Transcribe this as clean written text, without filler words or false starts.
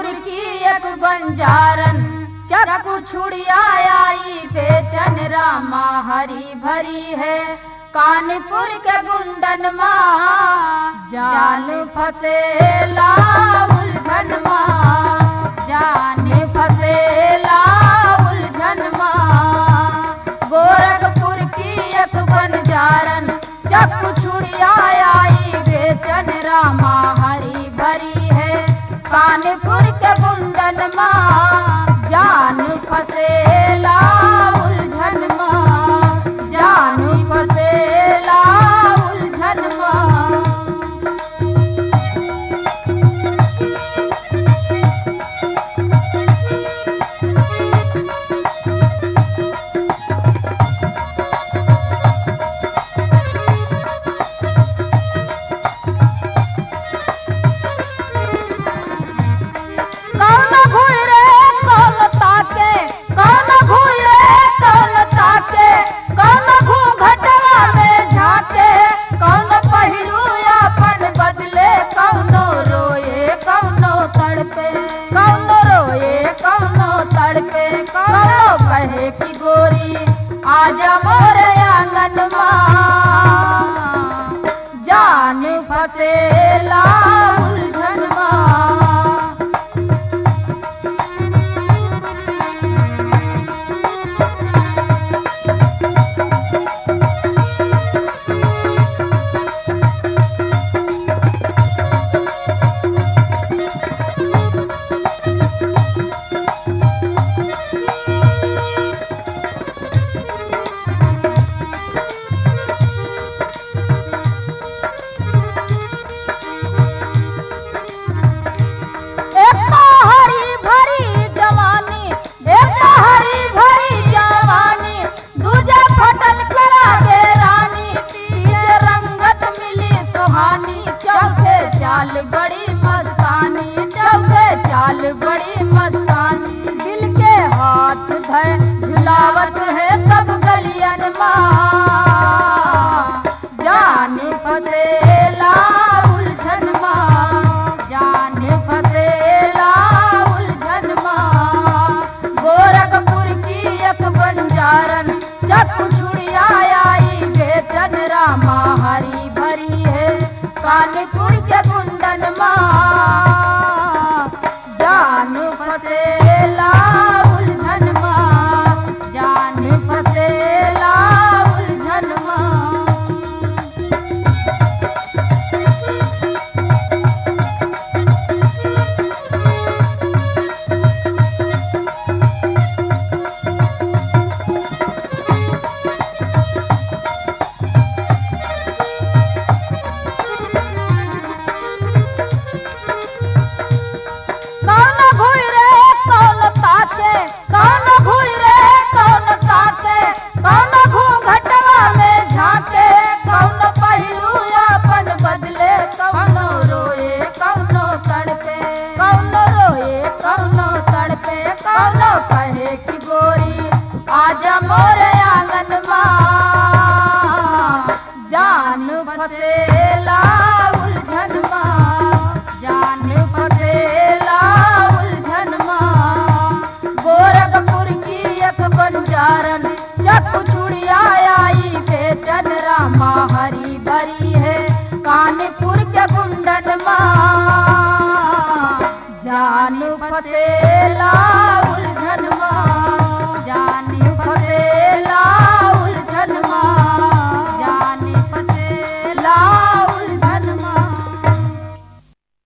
कानपुर की एक बंजारन चक्कू छुड़िया आई बेचन रामा हरी भरी है। कानपुर के गुंडन माँ जान फसेला उलझन माँ, जान फसेला उलझन माँ। गोरखपुर की एक बंजारन चक्कू छुड़िया आई बेचन रामा हरी भरी है। कानपुर के गुंडन माँ जान फसेला उलझन माँ, जान फसेला उलझन माँ। कहे की गोरी आजा मोर आंगन माँ, जान फसेला उलझन माँ। चाल बड़ी मस्तानी, चौथे चाल बड़ी मस्तानी। दिल के हाथ धय झुलावत है सब गलियन माँ, जान फसेला उलझन माँ, जान फसेला उलझन माँ। गोरखपुर की एक बंजारन चक्कू छुड़िया आई बेचन रामा हरी भरी है। कानपुर के गुंडन माँ जान फसेला उलझन माँ, जान फसेला उलझन माँ। कहे की गोरी आजा मोर आंगन माँ, जान फसेला उलझन माँ, जान फसेला उलझन माँ। गोरखपुर की एक बंजारन चक्कू छुड़िया आई बेचन रामा हरी भरी है। कानपुर के गुंडन माँ जान फसेला उलझन माँ, जान फसेला